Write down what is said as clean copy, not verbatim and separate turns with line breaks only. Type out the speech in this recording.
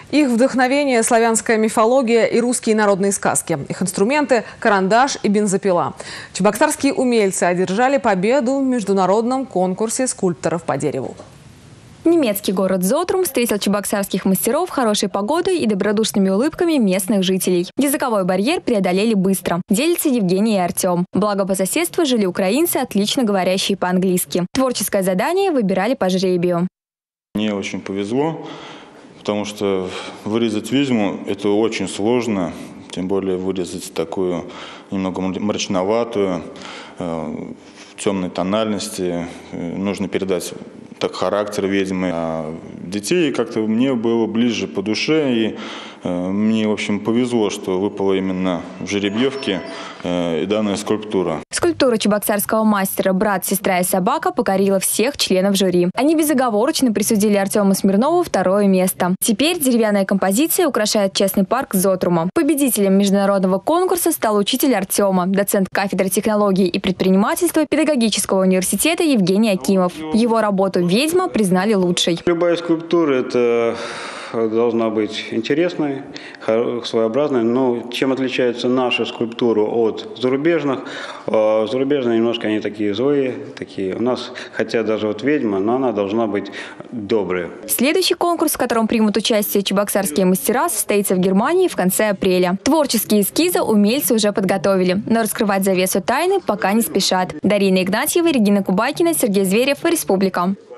Их вдохновение – славянская мифология и русские народные сказки. Их инструменты – карандаш и бензопила. Чебоксарские умельцы одержали победу в международном конкурсе скульпторов по дереву.
Немецкий город Зотрум встретил чебоксарских мастеров хорошей погодой и добродушными улыбками местных жителей. Языковой барьер преодолели быстро, делятся Евгений и Артем. Благо по соседству жили украинцы, отлично говорящие по-английски. Творческое задание выбирали по жребию.
Мне очень повезло, потому что вырезать ведьму – это очень сложно. Тем более вырезать такую немного мрачноватую, в темной тональности. Нужно передать так характер ведьмы. А детей как-то мне было ближе по душе. И мне, в общем, повезло, что выпала именно в жеребьевке данная скульптура.
Скульптура чебоксарского мастера «Брат, сестра и собака» покорила всех членов жюри. Они безоговорочно присудили Артему Смирнову второе место. Теперь деревянная композиция украшает частный парк Зотрума. Победителем международного конкурса стал учитель Артема, доцент кафедры технологий и предпринимательства Педагогического университета Евгений Акимов. Его работу «Ведьма» признали лучшей.
Любая скульптура – это должна быть интересной, своеобразной. Но чем отличается наша скульптура от зарубежных? Зарубежные немножко они такие злые, такие. У нас, хотя даже вот ведьма, но она должна быть добрая.
Следующий конкурс, в котором примут участие чебоксарские мастера, состоится в Германии в конце апреля. Творческие эскизы умельцы уже подготовили, но раскрывать завесу тайны пока не спешат. Дарина Игнатьева, Регина Кубайкина, Сергей Зверев, Республика.